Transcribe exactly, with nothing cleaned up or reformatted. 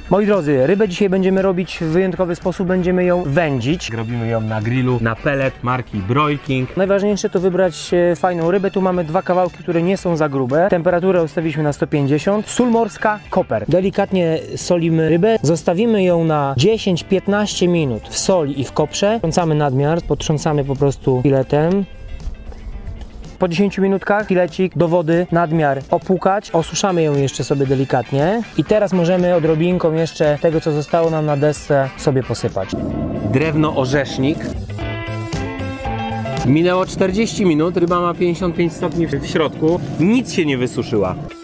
Moi drodzy, rybę dzisiaj będziemy robić w wyjątkowy sposób, będziemy ją wędzić. Robimy ją na grillu, na pellet marki Broil King. Najważniejsze to wybrać fajną rybę. Tu mamy dwa kawałki, które nie są za grube. Temperaturę ustawiliśmy na sto pięćdziesiąt. Sól morska, koper. Delikatnie solimy rybę. Zostawimy ją na dziesięć piętnaście minut w soli i w koprze. Trącamy nadmiar, potrząsamy po prostu filetem. Po dziesięciu minutkach filecik do wody, nadmiar opłukać, osuszamy ją jeszcze sobie delikatnie i teraz możemy odrobinką jeszcze tego, co zostało nam na desce, sobie posypać. Drewno orzesznik. Minęło czterdzieści minut, ryba ma pięćdziesiąt pięć stopni w środku, nic się nie wysuszyła.